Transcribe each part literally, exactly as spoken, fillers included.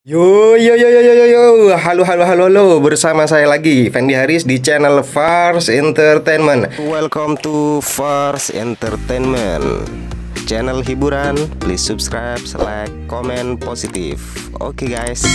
Yo yo yo yo yo yo yo, halo halo halo halo, bersama saya lagi Fendi Haris di channel Fars Entertainment. Welcome to Fars Entertainment, channel hiburan. Please subscribe, like, komen positif. Oke okay, guys.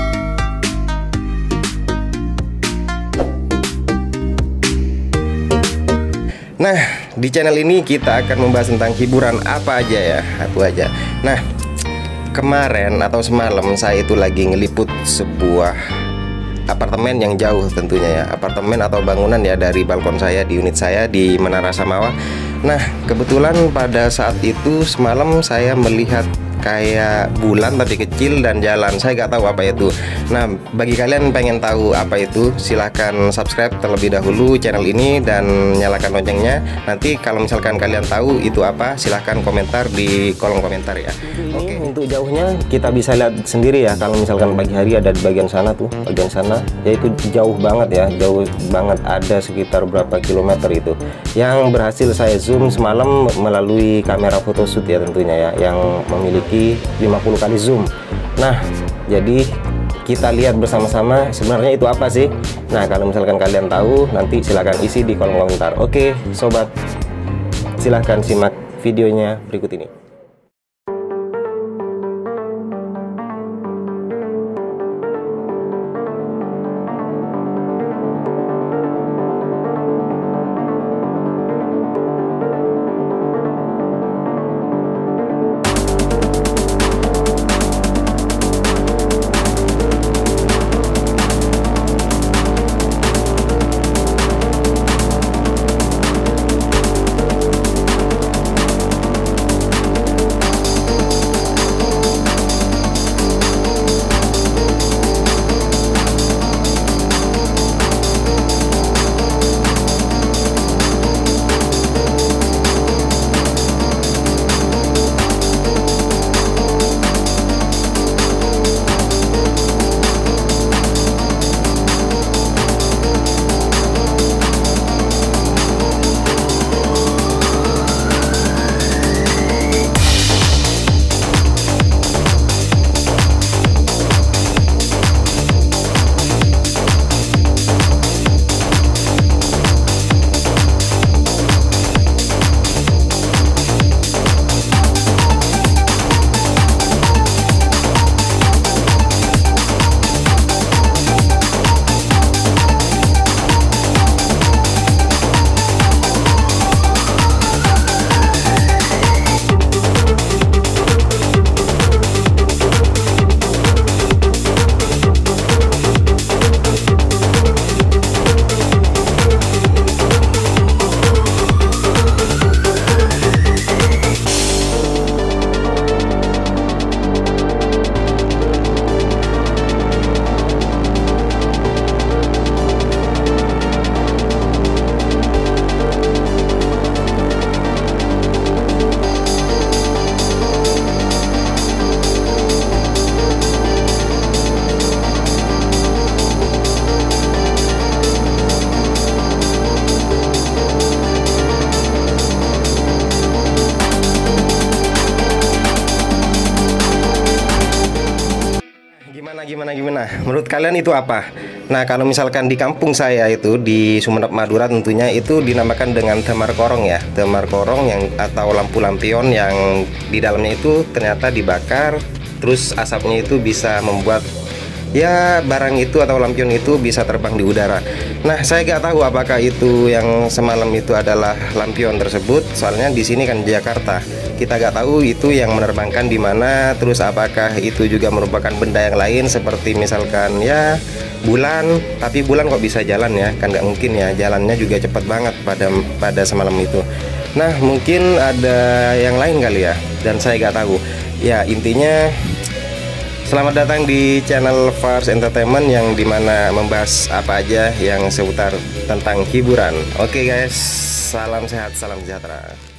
Nah, di channel ini kita akan membahas tentang hiburan apa aja ya, apa aja. Nah, kemarin atau semalam saya itu lagi ngeliput sebuah apartemen yang jauh tentunya ya, apartemen atau bangunan ya, dari balkon saya di unit saya di Menara Samawa. Nah, kebetulan pada saat itu semalam saya melihat kayak bulan tapi kecil dan jalan. Saya nggak tahu apa itu. Nah, bagi kalian pengen tahu apa itu, silahkan subscribe terlebih dahulu channel ini dan nyalakan loncengnya. Nanti kalau misalkan kalian tahu itu apa, silahkan komentar di kolom komentar ya. Oke, okay. Untuk jauhnya kita bisa lihat sendiri ya. Kalau misalkan pagi hari ada di bagian sana tuh, bagian sana, yaitu jauh banget ya, jauh banget, ada sekitar berapa kilometer itu. Yang berhasil saya zoom semalam melalui kamera photoshoot ya tentunya ya, yang memiliki lima puluh kali zoom. Nah, jadi kita lihat bersama-sama sebenarnya itu apa sih. Nah, kalau misalkan kalian tahu, nanti silahkan isi di kolom komentar. Oke sobat, silahkan simak videonya berikut ini. Gimana gimana menurut kalian itu apa? Nah, kalau misalkan di kampung saya itu di Sumeneb Madura tentunya itu dinamakan dengan temar korong ya, temar korong yang atau lampu lampion yang di dalamnya itu ternyata dibakar, terus asapnya itu bisa membuat ya barang itu atau lampion itu bisa terbang di udara. Nah, saya nggak tahu apakah itu yang semalam itu adalah lampion tersebut, soalnya di sini kan Jakarta, kita nggak tahu itu yang menerbangkan di mana. Terus apakah itu juga merupakan benda yang lain seperti misalkan ya bulan, tapi bulan kok bisa jalan ya, kan nggak mungkin ya, jalannya juga cepat banget pada pada semalam itu. Nah, mungkin ada yang lain kali ya, dan saya nggak tahu ya. Intinya selamat datang di channel Fars Entertainment yang dimana membahas apa aja yang seputar tentang hiburan. Oke guys, salam sehat, salam sejahtera.